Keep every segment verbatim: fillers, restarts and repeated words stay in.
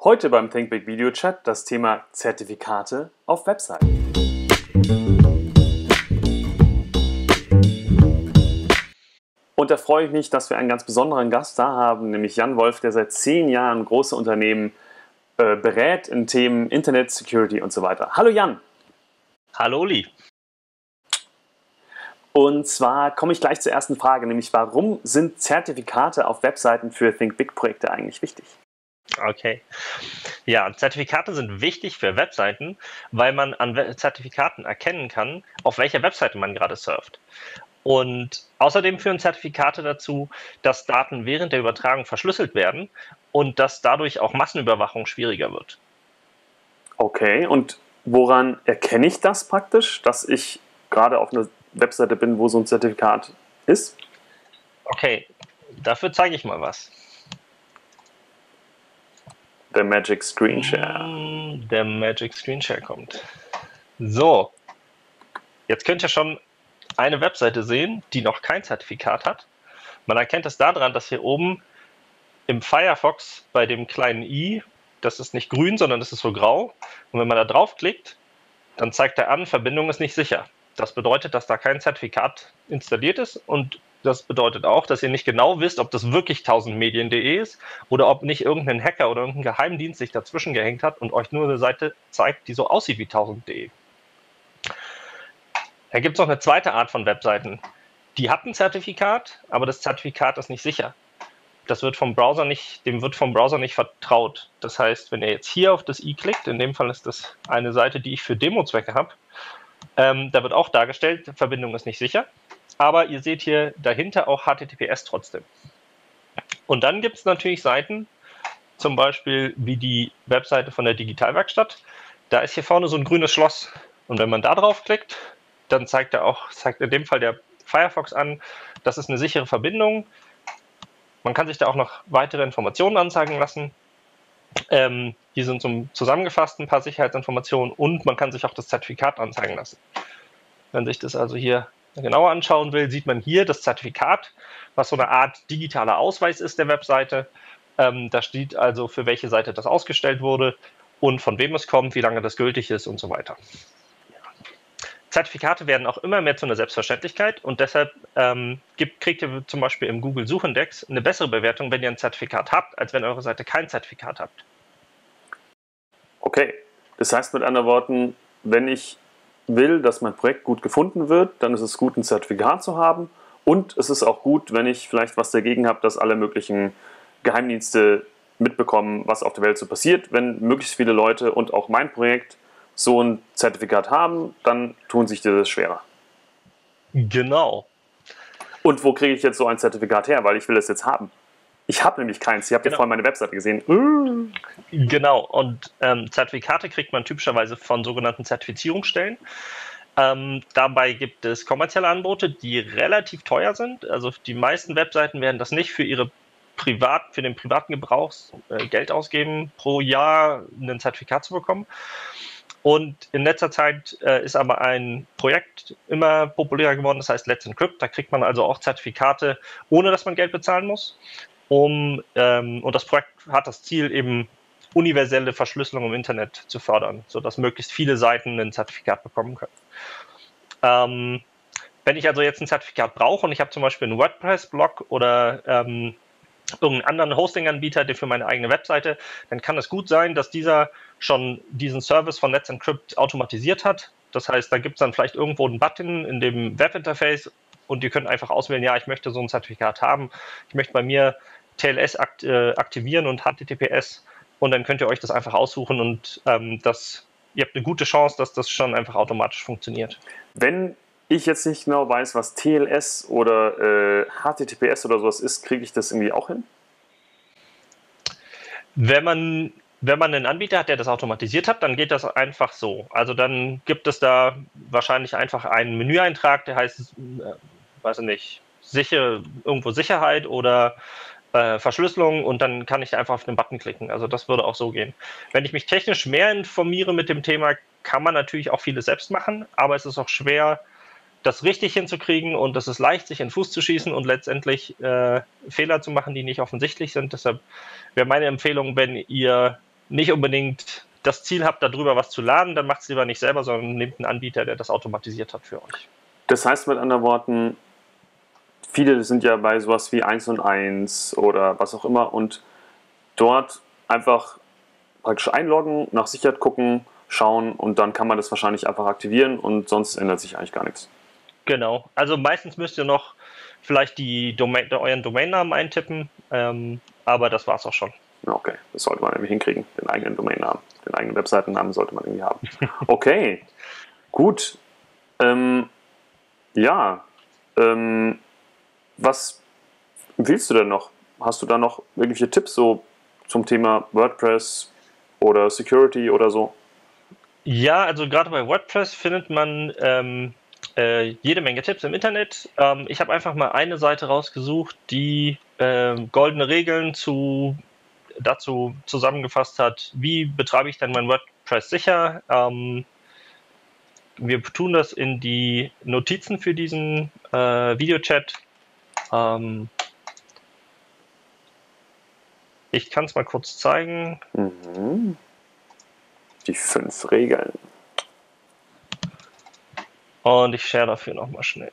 Heute beim ThinkBig Video Chat das Thema Zertifikate auf Webseiten. Und da freue ich mich, dass wir einen ganz besonderen Gast da haben, nämlich Jan Wolf, der seit zehn Jahren große Unternehmen äh, berät in Themen Internet, Security und so weiter. Hallo Jan! Hallo Uli! Und zwar komme ich gleich zur ersten Frage, nämlich warum sind Zertifikate auf Webseiten für ThinkBig-Projekte eigentlich wichtig? Okay. Ja, Zertifikate sind wichtig für Webseiten, weil man an Zertifikaten erkennen kann, auf welcher Webseite man gerade surft. Und außerdem führen Zertifikate dazu, dass Daten während der Übertragung verschlüsselt werden und dass dadurch auch Massenüberwachung schwieriger wird. Okay, und woran erkenne ich das praktisch, dass ich gerade auf einer Webseite bin, wo so ein Zertifikat ist? Okay, dafür zeige ich mal was. Der Magic Screen Share. Der Magic Screen Share kommt. So, jetzt könnt ihr schon eine Webseite sehen, die noch kein Zertifikat hat. Man erkennt es daran, dass hier oben im Firefox bei dem kleinen i, das ist nicht grün, sondern das ist so grau. Und wenn man da draufklickt, dann zeigt er an, Verbindung ist nicht sicher. Das bedeutet, dass da kein Zertifikat installiert ist und das bedeutet auch, dass ihr nicht genau wisst, ob das wirklich tausend medien punkt de ist oder ob nicht irgendein Hacker oder irgendein Geheimdienst sich dazwischen gehängt hat und euch nur eine Seite zeigt, die so aussieht wie tausend punkt de. Da gibt es noch eine zweite Art von Webseiten. Die hat ein Zertifikat, aber das Zertifikat ist nicht sicher. Das wird vom Browser nicht, dem wird vom Browser nicht vertraut. Das heißt, wenn ihr jetzt hier auf das i klickt, in dem Fall ist das eine Seite, die ich für Demo-Zwecke habe, ähm, da wird auch dargestellt, Verbindung ist nicht sicher. Aber ihr seht hier dahinter auch H T T P S trotzdem. Und dann gibt es natürlich Seiten, zum Beispiel wie die Webseite von der Digitalwerkstatt. Da ist hier vorne so ein grünes Schloss. Und wenn man da drauf klickt, dann zeigt er auch, zeigt in dem Fall der Firefox an, das ist eine sichere Verbindung. Man kann sich da auch noch weitere Informationen anzeigen lassen. Ähm, hier sind so zusammengefasst ein paar Sicherheitsinformationen und man kann sich auch das Zertifikat anzeigen lassen. Wenn sich das also hier genauer anschauen will, sieht man hier das Zertifikat, was so eine Art digitaler Ausweis ist der Webseite. Ähm, da steht also, für welche Seite das ausgestellt wurde und von wem es kommt, wie lange das gültig ist und so weiter. Zertifikate werden auch immer mehr zu einer Selbstverständlichkeit und deshalb ähm, gibt, kriegt ihr zum Beispiel im Google Suchindex eine bessere Bewertung, wenn ihr ein Zertifikat habt, als wenn eure Seite kein Zertifikat habt. Okay, das heißt mit anderen Worten, wenn ich will, dass mein Projekt gut gefunden wird, dann ist es gut, ein Zertifikat zu haben und es ist auch gut, wenn ich vielleicht was dagegen habe, dass alle möglichen Geheimdienste mitbekommen, was auf der Welt so passiert. Wenn möglichst viele Leute und auch mein Projekt so ein Zertifikat haben, dann tun sich das schwerer. Genau. Und wo kriege ich jetzt so ein Zertifikat her, weil ich will es jetzt haben? Ich habe nämlich keins. Ihr habt ja Genau. vorhin meine Webseite gesehen. Genau, und ähm, Zertifikate kriegt man typischerweise von sogenannten Zertifizierungsstellen. Ähm, dabei gibt es kommerzielle Angebote, die relativ teuer sind. Also die meisten Webseiten werden das nicht für ihre Privat, für den privaten Gebrauch äh, Geld ausgeben, pro Jahr ein Zertifikat zu bekommen. Und in letzter Zeit äh, ist aber ein Projekt immer populärer geworden, das heißt Let's Encrypt. Da kriegt man also auch Zertifikate, ohne dass man Geld bezahlen muss. Um, ähm, und das Projekt hat das Ziel, eben universelle Verschlüsselung im Internet zu fördern, sodass möglichst viele Seiten ein Zertifikat bekommen können. Ähm, wenn ich also jetzt ein Zertifikat brauche und ich habe zum Beispiel einen WordPress-Blog oder ähm, irgendeinen anderen Hosting-Anbieter, der für meine eigene Webseite, dann kann es gut sein, dass dieser schon diesen Service von Let's Encrypt automatisiert hat. Das heißt, da gibt es dann vielleicht irgendwo einen Button in dem Webinterface und ihr könnt einfach auswählen, ja, ich möchte so ein Zertifikat haben. Ich möchte bei mir T L S akt äh, aktivieren und H T T P S und dann könnt ihr euch das einfach aussuchen und ähm, das, ihr habt eine gute Chance, dass das schon einfach automatisch funktioniert. Wenn ich jetzt nicht genau weiß, was T L S oder äh, H T T P S oder sowas ist, kriege ich das irgendwie auch hin? Wenn man, wenn man einen Anbieter hat, der das automatisiert hat, dann geht das einfach so. Also dann gibt es da wahrscheinlich einfach einen Menüeintrag, der heißt, äh, weiß ich nicht, sicher, irgendwo Sicherheit oder äh, Verschlüsselung und dann kann ich einfach auf den Button klicken. Also das würde auch so gehen. Wenn ich mich technisch mehr informiere mit dem Thema, kann man natürlich auch vieles selbst machen, aber es ist auch schwer, das richtig hinzukriegen und es ist leicht, sich in den Fuß zu schießen und letztendlich äh, Fehler zu machen, die nicht offensichtlich sind. Deshalb wäre meine Empfehlung, wenn ihr nicht unbedingt das Ziel habt, darüber was zu laden, dann macht es lieber nicht selber, sondern nehmt einen Anbieter, der das automatisiert hat für euch. Das heißt mit anderen Worten, viele sind ja bei sowas wie eins und eins oder was auch immer und dort einfach praktisch einloggen, nach Sicherheit gucken, schauen und dann kann man das wahrscheinlich einfach aktivieren und sonst ändert sich eigentlich gar nichts. Genau, also meistens müsst ihr noch vielleicht die Domain, euren Domainnamen eintippen, ähm, aber das war's auch schon. Okay, das sollte man nämlich hinkriegen, den eigenen Domainnamen, den eigenen Webseitennamen sollte man irgendwie haben. Okay, gut. Ähm, ja, ähm, was empfiehlst du denn noch? Hast du da noch irgendwelche Tipps so zum Thema WordPress oder Security oder so? Ja, also gerade bei WordPress findet man ähm, äh, jede Menge Tipps im Internet. Ähm, ich habe einfach mal eine Seite rausgesucht, die ähm, goldene Regeln zu, dazu zusammengefasst hat, wie betreibe ich denn mein WordPress sicher. Ähm, wir tun das in die Notizen für diesen äh, Videochat. Ähm, ich kann es mal kurz zeigen. Mhm. Die fünf Regeln. Und ich share dafür nochmal schnell.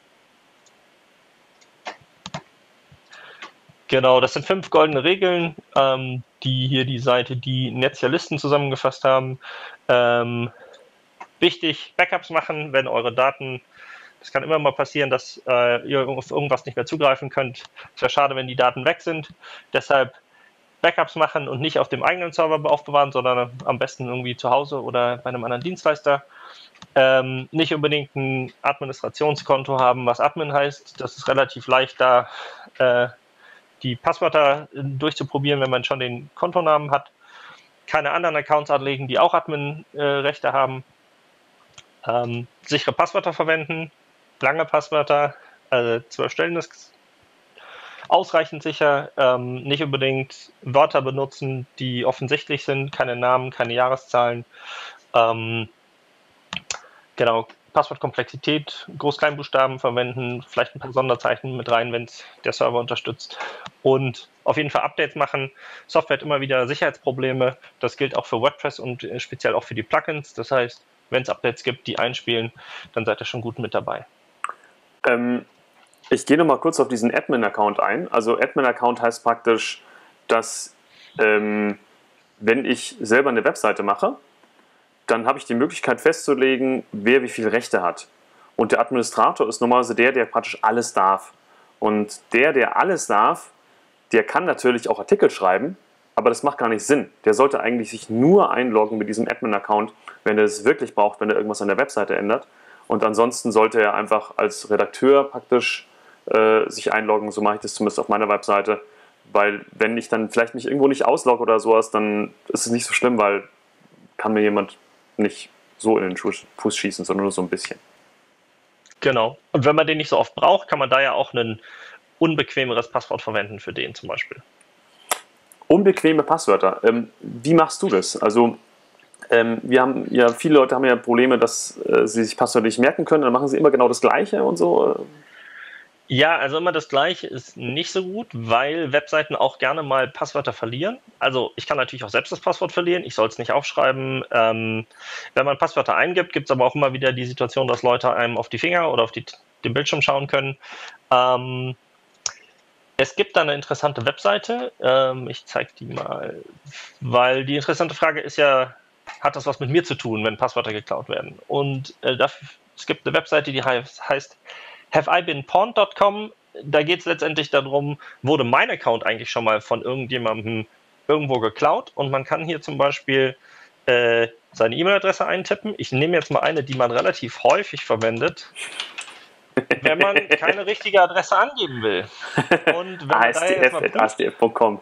Genau, das sind fünf goldene Regeln, ähm, die hier die Seite, die Netsialisten zusammengefasst haben. Ähm, wichtig, Backups machen, wenn eure Daten, es kann immer mal passieren, dass äh, ihr auf irgendwas nicht mehr zugreifen könnt. Es wäre schade, wenn die Daten weg sind. Deshalb Backups machen und nicht auf dem eigenen Server aufbewahren, sondern am besten irgendwie zu Hause oder bei einem anderen Dienstleister. Ähm, nicht unbedingt ein Administrationskonto haben, was Admin heißt. Das ist relativ leicht, da äh, die Passwörter durchzuprobieren, wenn man schon den Kontonamen hat. Keine anderen Accounts anlegen, die auch Admin-Rechte äh, haben. Ähm, sichere Passwörter verwenden, lange Passwörter, also zwölf Stellen ist ausreichend sicher. Ähm, nicht unbedingt Wörter benutzen, die offensichtlich sind, keine Namen, keine Jahreszahlen. Ähm, genau, Passwortkomplexität, Groß-Kleinbuchstaben verwenden, vielleicht ein paar Sonderzeichen mit rein, wenn es der Server unterstützt. Und auf jeden Fall Updates machen. Software hat immer wieder Sicherheitsprobleme. Das gilt auch für WordPress und speziell auch für die Plugins. Das heißt, wenn es Updates gibt, die einspielen, dann seid ihr schon gut mit dabei. Ähm, ich gehe nochmal kurz auf diesen Admin-Account ein. Also Admin-Account heißt praktisch, dass ähm, wenn ich selber eine Webseite mache, dann habe ich die Möglichkeit festzulegen, wer wie viele Rechte hat. Und der Administrator ist normalerweise der, der praktisch alles darf. Und der, der alles darf, der kann natürlich auch Artikel schreiben, aber das macht gar nicht Sinn. Der sollte eigentlich sich nur einloggen mit diesem Admin-Account, wenn er es wirklich braucht, wenn er irgendwas an der Webseite ändert. Und ansonsten sollte er einfach als Redakteur praktisch äh, sich einloggen. So mache ich das zumindest auf meiner Webseite. Weil wenn ich dann vielleicht mich irgendwo nicht auslogge oder sowas, dann ist es nicht so schlimm, weil kann mir jemand nicht so in den Fuß schießen, sondern nur so ein bisschen. Genau. Und wenn man den nicht so oft braucht, kann man da ja auch ein unbequemeres Passwort verwenden für den zum Beispiel. Unbequeme Passwörter. Ähm, wie machst du das? Also ähm, wir haben ja, viele Leute haben ja Probleme, dass äh, sie sich Passwörter nicht merken können, dann machen sie immer genau das Gleiche und so. Ja, also immer das Gleiche ist nicht so gut, weil Webseiten auch gerne mal Passwörter verlieren. Also ich kann natürlich auch selbst das Passwort verlieren, ich soll es nicht aufschreiben. Ähm, wenn man Passwörter eingibt, gibt es aber auch immer wieder die Situation, dass Leute einem auf die Finger oder auf die, den Bildschirm schauen können. Ähm, es gibt da eine interessante Webseite, ähm, ich zeige die mal, weil die interessante Frage ist ja, hat das was mit mir zu tun, wenn Passwörter geklaut werden? Und äh, dafür, es gibt eine Webseite, die heißt, heißt have I been pawned dot com. Da geht es letztendlich darum, wurde mein Account eigentlich schon mal von irgendjemandem irgendwo geklaut? Und man kann hier zum Beispiel äh, seine E-Mail-Adresse eintippen. Ich nehme jetzt mal eine, die man relativ häufig verwendet, wenn man keine richtige Adresse angeben will. Und wenn man da jetzt mal A S D F punkt com.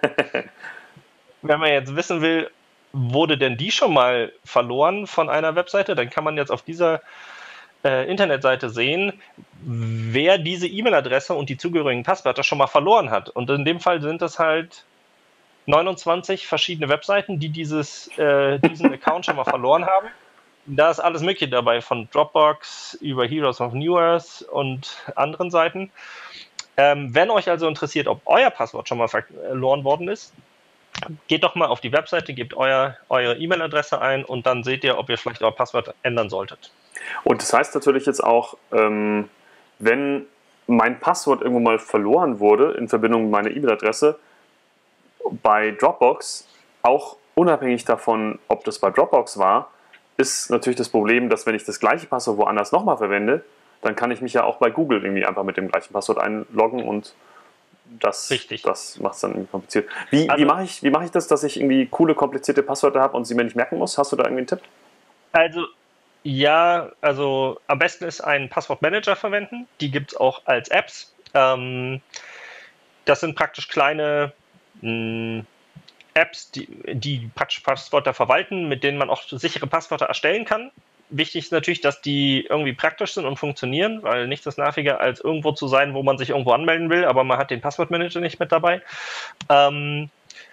Wenn man jetzt wissen will, wurde denn die schon mal verloren von einer Webseite, dann kann man jetzt auf dieser äh, Internetseite sehen, wer diese E-Mail-Adresse und die zugehörigen Passwörter schon mal verloren hat. Und in dem Fall sind das halt neunundzwanzig verschiedene Webseiten, die dieses, äh, diesen Account schon mal verloren haben. Da ist alles Mögliche dabei, von Dropbox über Heroes of New Earth und anderen Seiten. Ähm, wenn euch also interessiert, ob euer Passwort schon mal verloren worden ist, geht doch mal auf die Webseite, gebt euer, eure E-Mail-Adresse ein und dann seht ihr, ob ihr vielleicht euer Passwort ändern solltet. Und das heißt natürlich jetzt auch, ähm, wenn mein Passwort irgendwo mal verloren wurde in Verbindung mit meiner E-Mail-Adresse, bei Dropbox, auch unabhängig davon, ob das bei Dropbox war, ist natürlich das Problem, dass wenn ich das gleiche Passwort woanders nochmal verwende, dann kann ich mich ja auch bei Google irgendwie einfach mit dem gleichen Passwort einloggen und das, das macht es dann irgendwie kompliziert. Wie, also, wie mache ich, wie mache ich das, dass ich irgendwie coole, komplizierte Passwörter habe und sie mir nicht merken muss? Hast du da irgendwie einen Tipp? Also, ja, also am besten ist ein Passwortmanager verwenden. Die gibt es auch als Apps. Ähm, das sind praktisch kleine mh, Apps, die, die Passwörter verwalten, mit denen man auch sichere Passwörter erstellen kann. Wichtig ist natürlich, dass die irgendwie praktisch sind und funktionieren, weil nichts ist nerviger, als irgendwo zu sein, wo man sich irgendwo anmelden will, aber man hat den Passwortmanager nicht mit dabei. Ähm,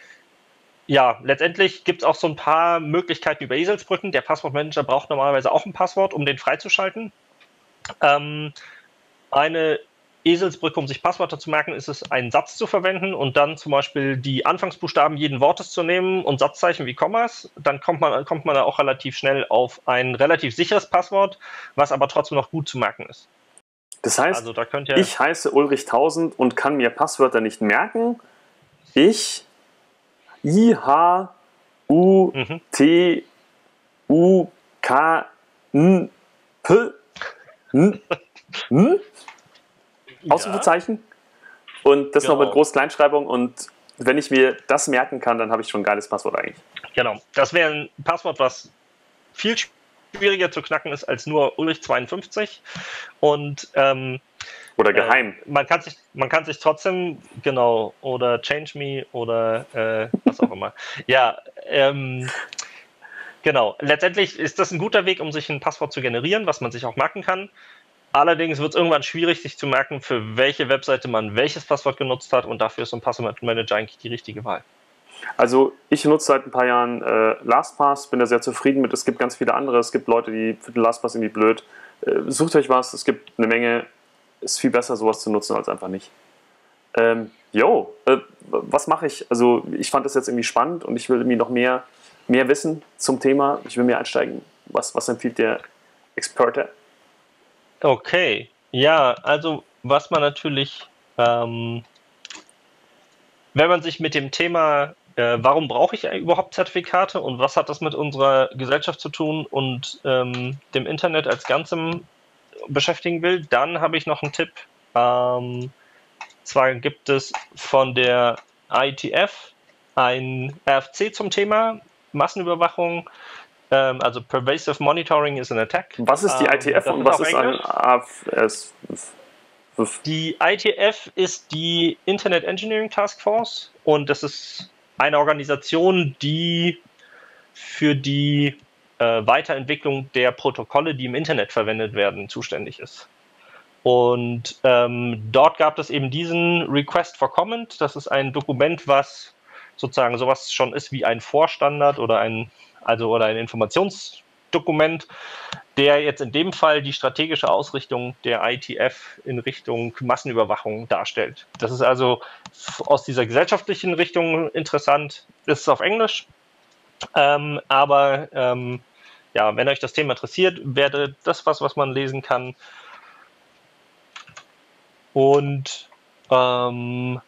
ja, letztendlich gibt es auch so ein paar Möglichkeiten über Eselsbrücken. Der Passwortmanager braucht normalerweise auch ein Passwort, um den freizuschalten. Ähm, eine Eselsbrücke, um sich Passwörter zu merken, ist es, einen Satz zu verwenden und dann zum Beispiel die Anfangsbuchstaben jeden Wortes zu nehmen und Satzzeichen wie Kommas. Dann kommt man, kommt man da auch relativ schnell auf ein relativ sicheres Passwort, was aber trotzdem noch gut zu merken ist. Das heißt, also, da könnt ihr ich heiße Ulrich tausend und kann mir Passwörter nicht merken. Ich I H U T U K N P N N Ausrufezeichen und das genau. noch mit Groß-Kleinschreibung und wenn ich mir das merken kann, dann habe ich schon ein geiles Passwort eigentlich. Genau, das wäre ein Passwort, was viel schwieriger zu knacken ist als nur Ulrich zweiundfünfzig und ähm, oder geheim. Äh, man kann sich, man kann sich trotzdem, genau, oder Change Me oder äh, was auch immer. Ja, ähm, genau. Letztendlich ist das ein guter Weg, um sich ein Passwort zu generieren, was man sich auch merken kann. Allerdings wird es irgendwann schwierig, sich zu merken, für welche Webseite man welches Passwort genutzt hat und dafür ist so ein Passwortmanager eigentlich die richtige Wahl. Also ich nutze seit ein paar Jahren äh, LastPass, bin da sehr zufrieden mit. Es gibt ganz viele andere, es gibt Leute, die finden LastPass irgendwie blöd. Äh, sucht euch was, es gibt eine Menge. Ist viel besser, sowas zu nutzen, als einfach nicht. Ähm, yo, äh, was mache ich? Also ich fand das jetzt irgendwie spannend und ich will irgendwie noch mehr, mehr wissen zum Thema. Ich will mehr einsteigen. Was, was empfiehlt der Experte? Okay, ja, also was man natürlich, ähm, wenn man sich mit dem Thema, äh, warum brauche ich überhaupt Zertifikate und was hat das mit unserer Gesellschaft zu tun und ähm, dem Internet als Ganzem beschäftigen will, dann habe ich noch einen Tipp. Ähm, zwar gibt es von der I T F ein R F C zum Thema Massenüberwachung, ähm, also Pervasive Monitoring is an Attack. Was ist die I T F ähm, und was ist ein A F S? Die I T F ist die Internet Engineering Task Force und das ist eine Organisation, die für die äh, Weiterentwicklung der Protokolle, die im Internet verwendet werden, zuständig ist. Und ähm, dort gab es eben diesen Request for Comment. Das ist ein Dokument, was sozusagen sowas schon ist wie ein Vorstandard oder ein, also oder ein Informationsdokument, der jetzt in dem Fall die strategische Ausrichtung der I T F in Richtung Massenüberwachung darstellt. Das ist also aus dieser gesellschaftlichen Richtung interessant. Das ist auf Englisch, ähm, aber ähm, ja, wenn euch das Thema interessiert, wäre das was, was man lesen kann. Und ähm,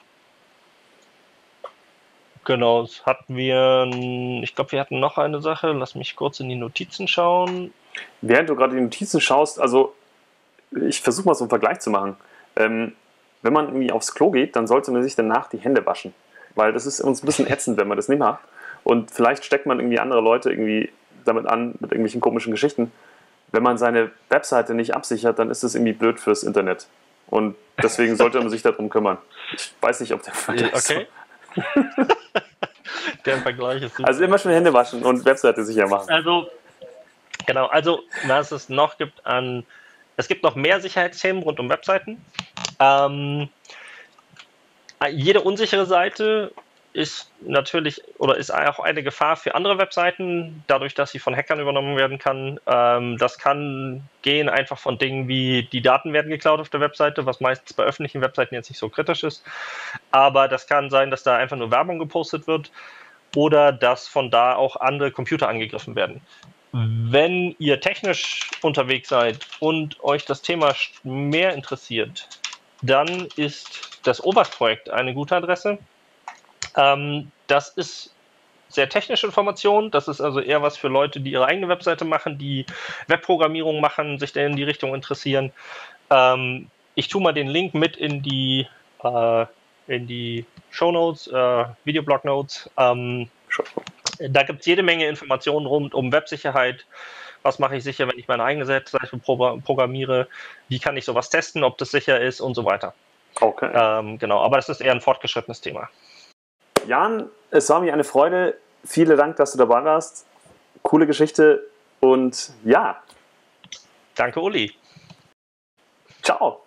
genau, das hatten wir, ich glaube, wir hatten noch eine Sache. Lass mich kurz in die Notizen schauen. Während du gerade die Notizen schaust, also ich versuche mal so einen Vergleich zu machen. Ähm, wenn man irgendwie aufs Klo geht, dann sollte man sich danach die Hände waschen. Weil das ist uns ein bisschen ätzend, wenn man das nicht macht. Und vielleicht steckt man irgendwie andere Leute irgendwie damit an, mit irgendwelchen komischen Geschichten. Wenn man seine Webseite nicht absichert, dann ist das irgendwie blöd fürs Internet. Und deswegen sollte man sich darum kümmern. Ich weiß nicht, ob der Vergleich ist. Okay. So. Der Vergleich ist super. Also immer schon Hände waschen und Webseite sicher machen. Also, genau, also was es noch gibt an, es gibt noch mehr Sicherheitsthemen rund um Webseiten. Ähm, jede unsichere Seite ist natürlich oder ist auch eine Gefahr für andere Webseiten, dadurch, dass sie von Hackern übernommen werden kann. Ähm, das kann gehen einfach von Dingen wie, die Daten werden geklaut auf der Webseite, was meistens bei öffentlichen Webseiten jetzt nicht so kritisch ist. Aber das kann sein, dass da einfach nur Werbung gepostet wird. oder dass von da auch andere Computer angegriffen werden. Wenn ihr technisch unterwegs seid und euch das Thema mehr interessiert, dann ist das Oberst-Projekt eine gute Adresse. Ähm, das ist sehr technische Information. Das ist also eher was für Leute, die ihre eigene Webseite machen, die Webprogrammierung machen, sich in die Richtung interessieren. Ähm, ich tue mal den Link mit in die, äh, in die Shownotes, äh, Videoblog-Notes. Ähm, da gibt es jede Menge Informationen rund um Websicherheit. Was mache ich sicher, wenn ich meine eigene Seite programmiere? Wie kann ich sowas testen, ob das sicher ist und so weiter. Okay. Ähm, genau, aber das ist eher ein fortgeschrittenes Thema. Jan, es war mir eine Freude. Vielen Dank, dass du dabei warst. Coole Geschichte und ja. Danke, Uli. Ciao.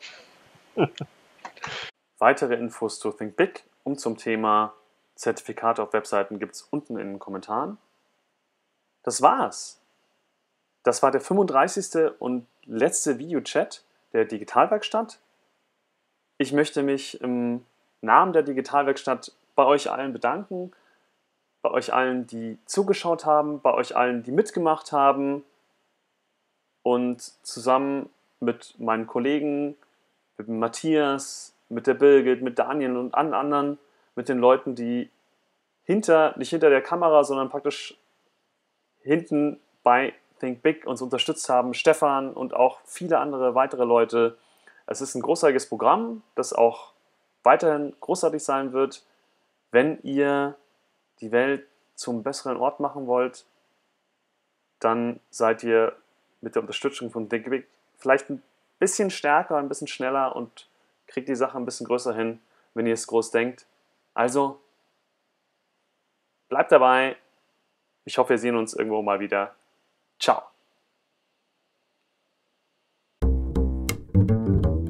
Weitere Infos zu Think Big und zum Thema Zertifikate auf Webseiten gibt es unten in den Kommentaren. Das war's. Das war der fünfunddreißigste und letzte Videochat der Digitalwerkstatt. Ich möchte mich im Namen der Digitalwerkstatt bei euch allen bedanken, bei euch allen, die zugeschaut haben, bei euch allen, die mitgemacht haben und zusammen mit meinen Kollegen, mit Matthias, mit der Birgit, mit Daniel und allen anderen, mit den Leuten, die hinter, nicht hinter der Kamera, sondern praktisch hinten bei Think Big uns unterstützt haben, Stefan und auch viele andere weitere Leute. Es ist ein großartiges Programm, das auch weiterhin großartig sein wird. Wenn ihr die Welt zum besseren Ort machen wollt, dann seid ihr mit der Unterstützung von Think Big vielleicht ein bisschen stärker, ein bisschen schneller und kriegt die Sache ein bisschen größer hin, wenn ihr es groß denkt. Also, bleibt dabei. Ich hoffe, wir sehen uns irgendwo mal wieder. Ciao.